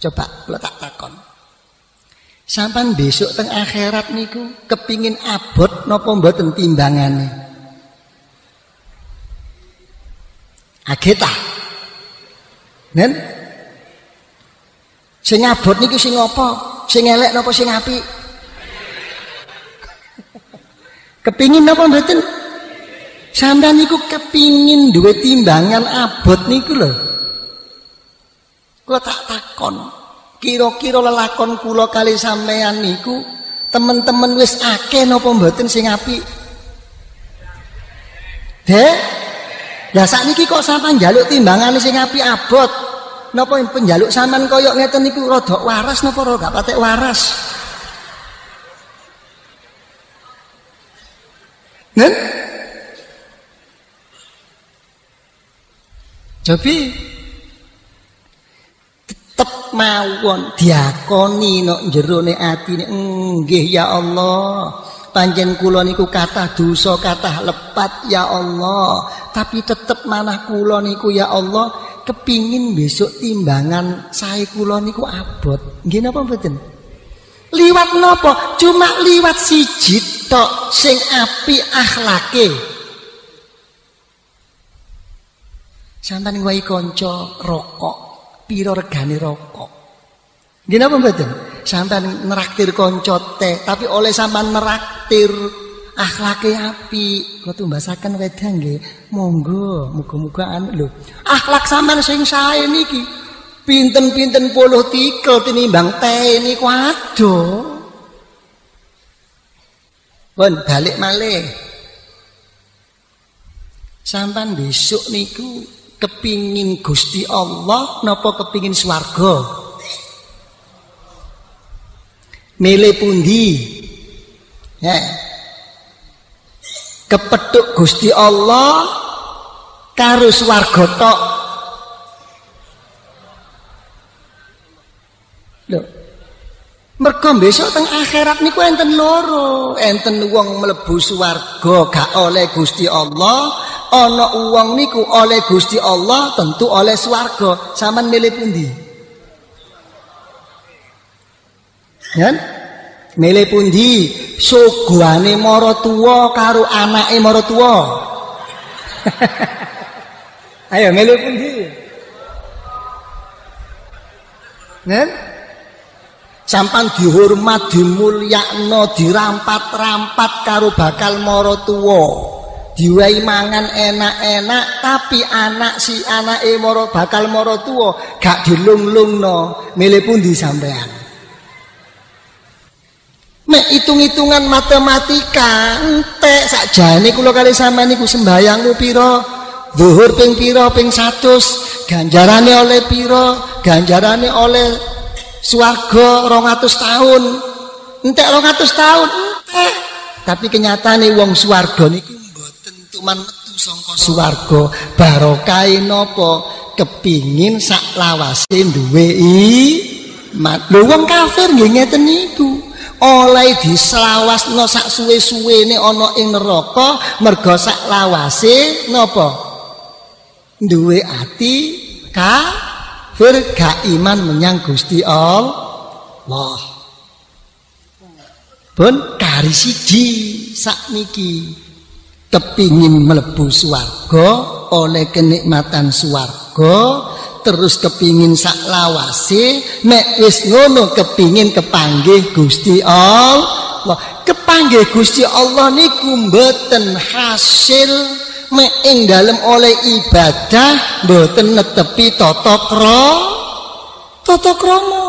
Coba kula tak takon. Sampan besok teng akhirat niku kepingin abot napa mboten timbangane? Ageta. Nen? Sing abot niku sing apa? Sing elek napa sing apik? Kepingin napa mboten? Sampeyan niku kepingin duwe timbangan abot niku lho. Kula tak takon, kira-kira lelakon kula kali sampeyan niku temen-temen wis akeh napa mboten sing apik? Dek, lah sakniki kok sampeyan njaluk timbangane sing apik abot. Napa penjaluk sampean kaya ngeten niku rada waras napa ora gak patek waras? Nen? Jadi tetep mawon diakoni nok jerone atine nggih ya Allah. Panjen kula niku kathah dosa, kathah lepat ya Allah. Tapi tetep manah kula niku ya Allah kepingin besok timbangan sae kula niku abot. Nggih napa mboten? Liwat napa? Cuma liwat siji tok sing apik akhlake. Sampeyan ngwahi kanca rokok, pira regane rokok? Nggih napa mboten? Sampeyan neraktir kanca teh, tapi oleh sampeyan neraktir akhlake apik, kula tumbasaken wedang nggih. Monggo, muga-muga lho. Akhlak sampeyan sing sae niki pinten-pinten puluh tikel tinimbang teh niku adoh. Pun balik malih. Sampeyan besok niku kepingin Gusti Allah napa kepingin swarga? Milih pundi? Ya. Kepethuk Gusti Allah karo swarga tok. Lho. Mergo besok teng akhirat niku enten loro, enten wong mlebu swarga gak oleh Gusti Allah, ana wong niku oleh Gusti Allah tentu oleh swarga. Sampeyan milih pundi? Kan? Milih pundi? Sugane maratuwa karo anake maratuwa. Ayo milih pundi? Kan? Sampan dihormat, dimulyakno, dirampat-rampat karo bakal maratuwa. Diwehi mangan enak-enak tapi anak si anake bakal maratuwa gak dilunglungno. Milih pundi sampean? Mek hitung-hitungan matematika entek sakjane kula kali sampean niku sembayangmu pira? Zuhur ping pira? Ping 100. Ganjarane oleh pira? Ganjarane oleh swarga 200 tahun. Entek 200 tahun entek. Tapi kenyataane wong swarga niku mboten tuman metu saka swarga. Barokahe napa? Kepingin sak lawase duwe iman. Lho wong kafir nggih ngeten niku. Oleh diselawasno sak suwe-suwene ana ing neraka merga sak lawase napa? Duwe ati kafir gak iman menyang Gusti Allah. Pun kari siji sakniki kepingin mlebu swarga oleh kenikmatan swarga terus kepingin sak lawase nek wis ngono kepingin kepanggih Gusti Allah. Kepanggih Gusti Allah niku mboten hasil mek ing dalem oleh ibadah mboten netepi tata krama.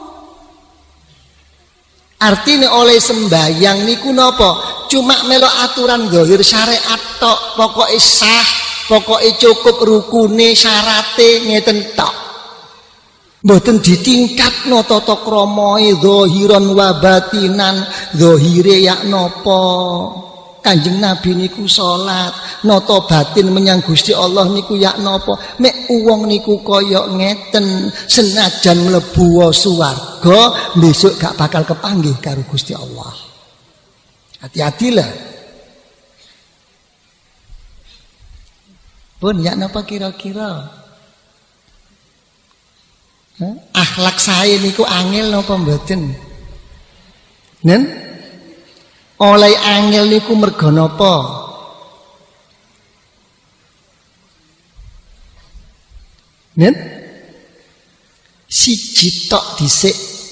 Artine oleh sembayang niku napa? Cuma melok aturan zahir syariat tok, pokoke sah, pokoke cukup rukune syarate ngeten tok. Mboten ditingkatno tata kramae zahiran wa batinan. Zahire yak napa? Kanjeng Nabi niku salat, nata batin menyang Gusti Allah niku yak napa? Mek wong niku kaya ngeten, senajan mlebu swarga, besok gak bakal kepanggih karo Gusti Allah. Hati-hatilah. Pun yak napa kira-kira? Akhlak saya niku angel napa mboten? Nen? Oleh angel niku merga napa? Nen? Siji tok dhisik.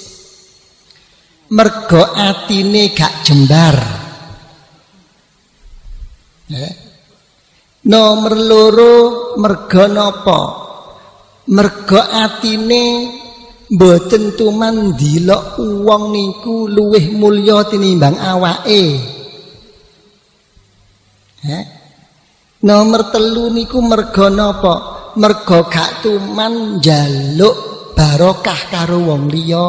Merga atine gak jembar. Nomor loro merga napa? Merga atine mboten tuman ndelok wong niku luwih mulya tinimbang awake. Nomor telu niku merga napa? Merga gak tuman njaluk barokah karo wong liya.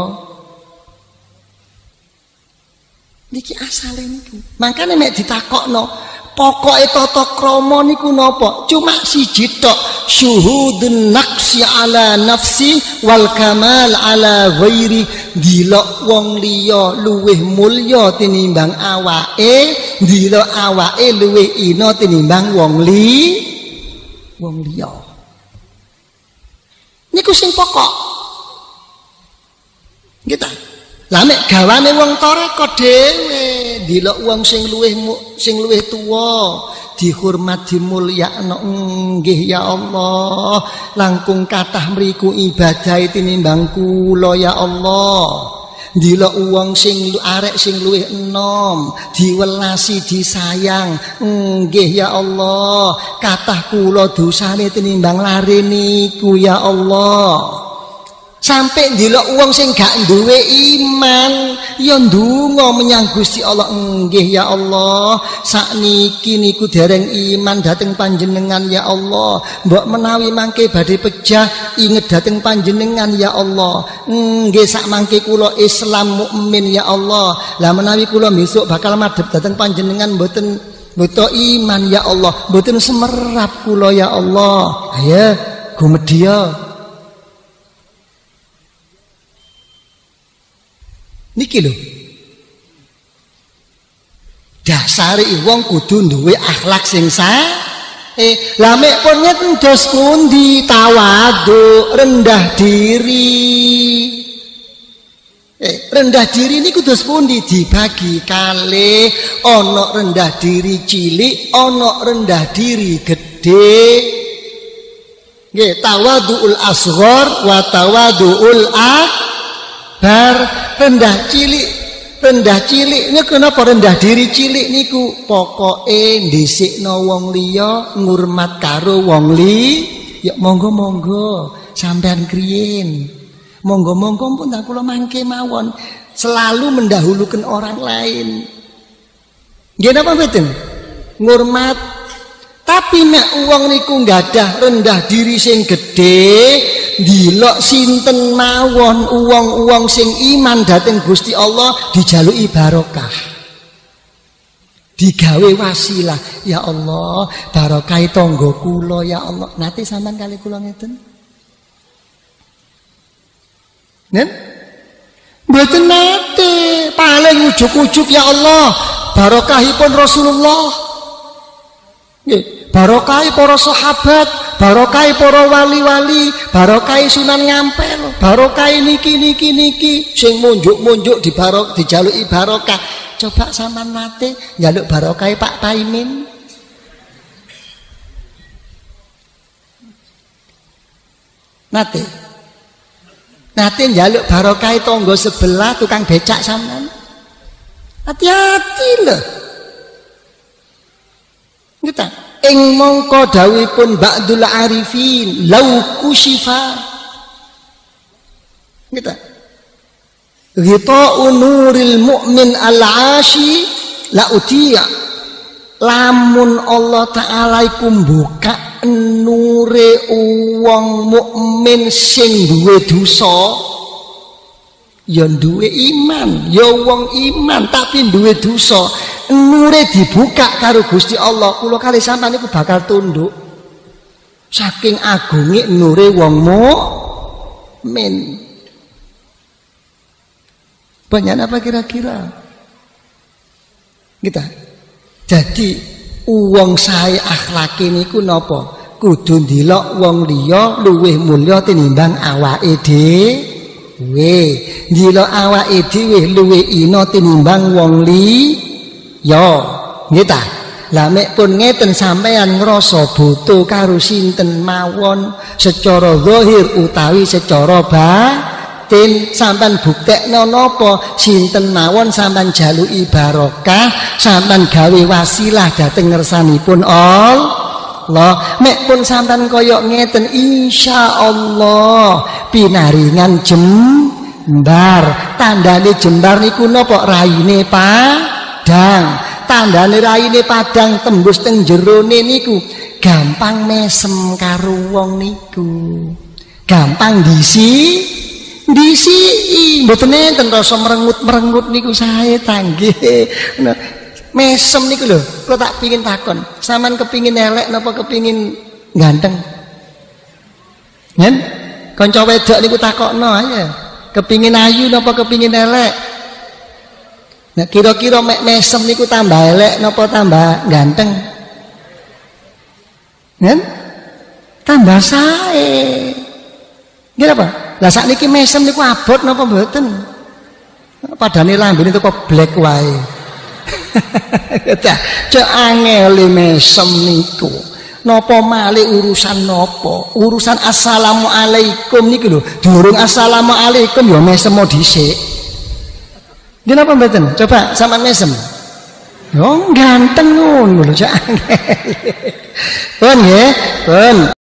Niki asale niku. Makane nek ditakokno, pokoke tata krama niku napa? Cuma siji tok, syuhudun naqsi ala nafsi wal kamal ala ghairi. Ndelok wong liya luwih mulya tinimbang awake, ndelok awake luwih ina tinimbang wong liya. Niku sing pokok. Kita lah nek gawane wong tarekah dhewe ndelok wong sing luwih tuwa dihormat dimulyakno nggih ya Allah langkung kathah mriku ibadah tinimbang kula ya Allah ndelok wong sing arek sing luwih enom diwelasi disayang nggih ya Allah kathah kula dosane tinimbang lare niku ya Allah. Sampai ndelok wong sing gak duwe iman ya ndonga menyang Gusti Allah nggih ya Allah sakniki niku dereng iman dhateng panjenengan ya Allah mbok menawi mangke badhe pejah inget dhateng panjenengan ya Allah nggih sak mangke kula Islam mukmin ya Allah lah menawi kula besok bakal madhep dhateng panjenengan mboten iman ya Allah mboten semerap kula ya Allah ayo gumedya. Niki lho. Dasare wong kudu duwe akhlak sing sae. Lah mek pun ngeten dos pundi tawadhu, rendah diri. Rendah diri niku dos pundi dibagi kalih, ana rendah diri cilik, ana rendah diri gedhe. Nggih, tawadhuul asghar wa tawadhuul akbar. Rendah cilik niku napa rendah diri cilik niku pokoke dhisikno wong liya ngurmat karo wong ya monggo sampean kriyen monggo pun tak kula mangke mawon selalu mendahulukan orang lain nggih napa mboten ngurmat tapi nek wong niku nggadah rendah diri sing gedhe ndelok sinten mawon uwong-uwong sing iman dhateng Gusti Allah dijaluki barokah. Digawe wasilah, ya Allah, barokah tangga kula ya Allah. Nate sampean kali kula ngeten? Nen? Mboten nate, paling ujug-ujug ya Allah, barokahipun Rasulullah. Nggih. Barokai para sahabat, barokai para wali-wali, barokai Sunan Ngampel, barokai niki sing munjuk-munjuk dijaluki barokah. Coba sampean nate njaluk barokai Pak Taimin. Nate njaluk barokai tangga sebelah tukang becak sampean. Hati-hati lho. Kita ing mongko dawuhipun ba'dul arifin lau kusyifa kita ghita'u nuril mu'min al-ashi la utiya lamun Allah taala iku buka nure wong mukmin sing duwe dosa ya duwe iman ya wong iman tapi duwe dosa nure dibuka karo Gusti Allah kula kali sampeyan niku bakal tunduk saking agunge nure wong mukmin banyak apa kira-kira kita jadi uang saya akhlake niku napa kudu ndelok wong liya luwih mulya tinimbang awake dhewe. Ndelok awake dhewe luwih ina tinimbang wong liya. Nggih ta? Lah mek pun ngeten sampean ngrasa butuh karo sinten mawon secara zahir utawi secara batin, sampean buktekno napa sinten mawon sampean jaluki barokah, sampean gawe wasilah dhateng ngersanipun Allah. Mek pun sampean kaya ngeten insyaallah pinaringan jembar. Tandane jembar niku napa? Raine padang. Tandane raine padang tembus teng jerone niku gampang mesem karo wong niku. Gampang disi mboten enten rasa merengut-merengut niku sae tanggih. Mesem niku lho, kula tak pengin takon, sampean kepingin elek napa kepingin ganteng? Yen kanca wedok niku takokno ae. Kepingin ayu napa kepingin elek? Nah kira-kira mek mesem niku tambah elek napa tambah ganteng? Yen tambah sae. Nggih apa? Lah sakniki mesem niku abot napa mboten? Padane lambene itu kok black wae. Cek angel mesem niku. Napa malih urusan napa? Urusan assalamualaikum niki lho. Durung assalamualaikum ya mesem dhisik. Nggih napa mboten? Coba sampean mesem. Yo ganteng ngono lho cek angel. Pun nggih, pun.